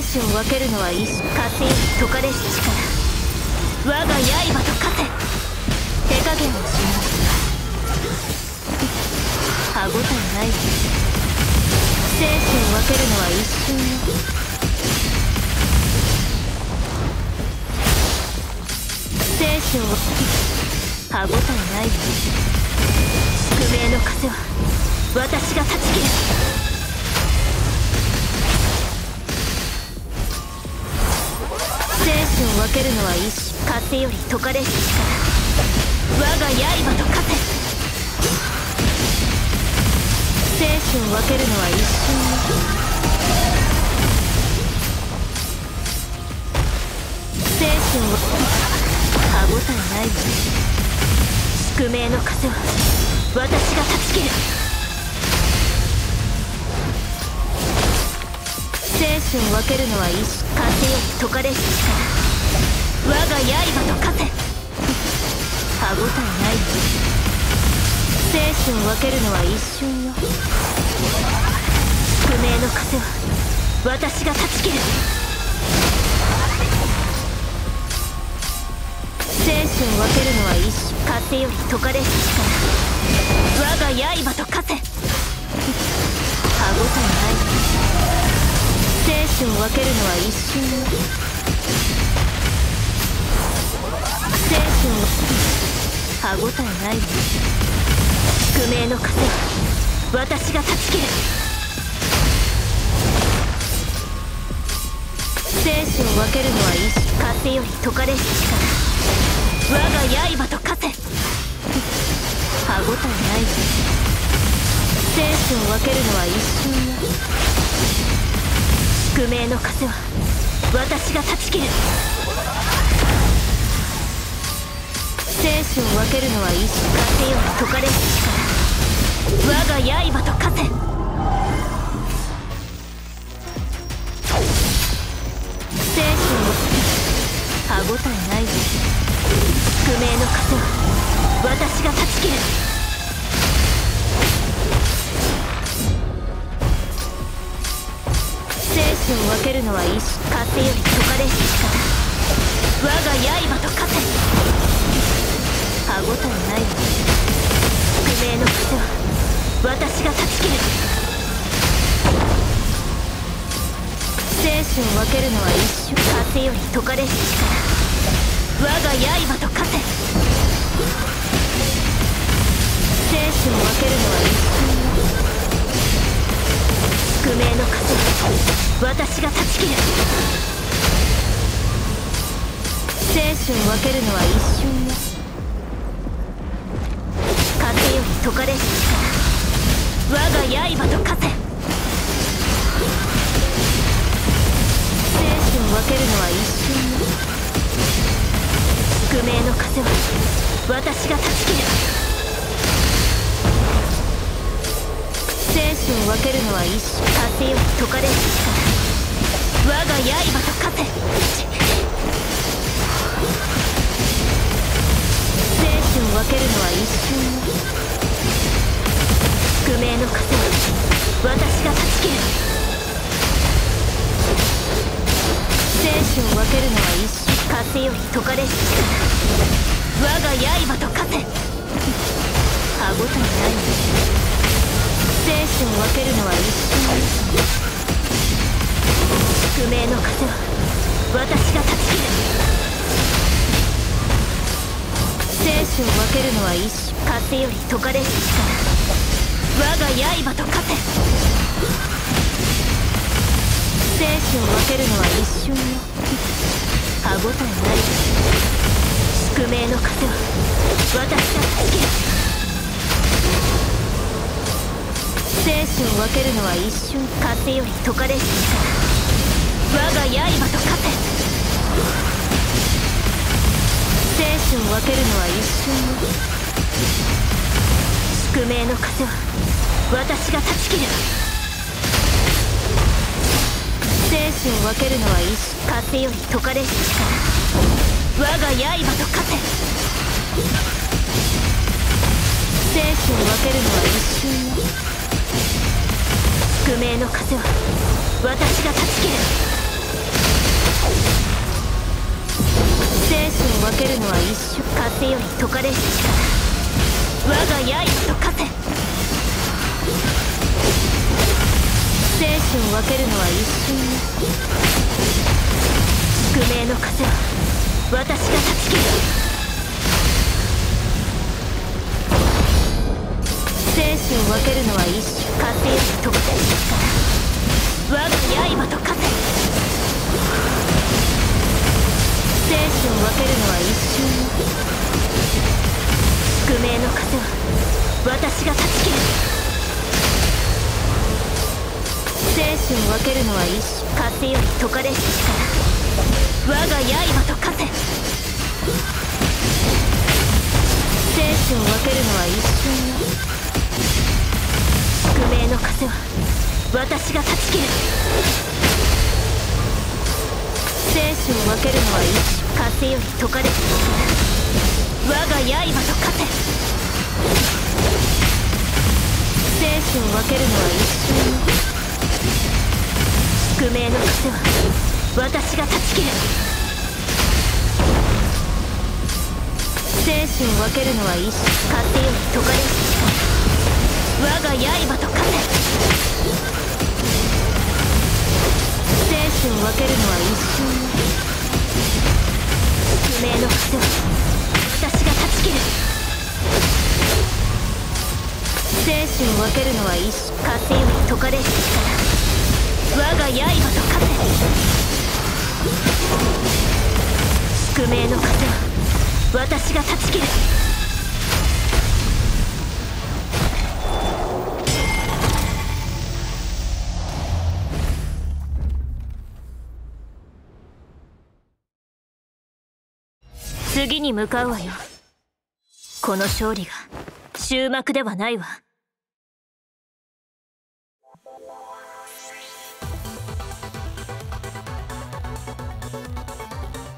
死を分けるのは意志、火星解かれし力、我が刃と化せ。手加減をします。歯応えない。生死を分けるのは一瞬よ。生死を歯応えない。宿命の風は私が断ち切る。生死を分けるのは意志、風より解かれし力、我が刃と化せ。生死を分けるのは一瞬よ。生死を歯応えない。宿命の風は私が断ち切る。生死を分けるのは意志、風より解かれし力、我が刃と化せ。歯応えない。生死を分けるのは一瞬よ。宿命の風は私が断ち切る。生死を分けるのは意志、風より解かれし力、我が刃と化せ。歯応えない。生死を分けるのは一瞬よ。生死を歯応えない。宿命の風は私が断ち切る。生死を分けるのは意志、風より解かれし力、我が刃と化せ。歯応えない。生死を分けるのは一瞬よ。宿命の風は私が断ち切る。生死を分けるのは意志、風より解かれし力、我が刃と化せ。生死を歯応えない。宿命の風は私が断ち切る。生死を分けるのは意志、風より解かれし力、我が刃と化せ。歯応えない。宿命の風は私が断ち切る。生死を分けるのは一瞬、風より解かれし力、我が刃と化せ。生死を分けるのは一瞬よ。宿命の風は私が断ち切る。生死を分けるのは一瞬よ。風より解かれし力、我が刃と化せ。生死を分けるのは一瞬よ。宿命の風は私が断ち切る。生死を分けるのは一瞬、風より解かれし力、我が刃と化せ。生死を分けるのは一瞬よ。宿命の風は私が断ち切る。生死を分けるのは一瞬、風より解かれし力、我が刃と化せ。歯応えない。生死を分けるのは一瞬。宿命の風は私が断ち切る。生死を分けるのは一瞬、風より解かれし力、我が刃と化せ。生死を分けるのは一瞬よ。歯応えない。宿命の風は私が断ち切る。生死を分けるのは一瞬、風より解かれし力、我が刃と化せ。生死を分けるのは一瞬よ。宿命の風は私が断ち切る。生死を分けるのは意志、風より解かれし力、我が刃と化せ。生死を分けるのは一瞬よ。宿命の風は私が断ち切る。 生死を分けるのは一瞬。風より解かれし力、我が刃と化せ。生死を分けるのは一瞬よ。宿命の風は私が断ち切る。生死を分けるのは一瞬。風より解かれし力、我が刃と化せ。生死を分けるのは一瞬よ。宿命の風は私が断ち切る。生死を分けるのは一瞬。風より解かれし力、我が刃と化せ。生死を分けるのは一瞬よ。宿命の風は私が断ち切る。生死を分けるのは一瞬。風より解かれし力、我が刃と化せ。生死を分けるのは一瞬よ。宿命の風は私が断ち切る。生死を分けるのは一瞬。風より解かれし力、我が刃と化せ。生死を分けるのは一瞬よ。宿命の風は私が断ち切る。生死を分けるのは一瞬。風より解かれし力、我が刃と化せ。宿命の風は私が断ち切る。次に向かうわよ。この勝利が終幕ではないわ。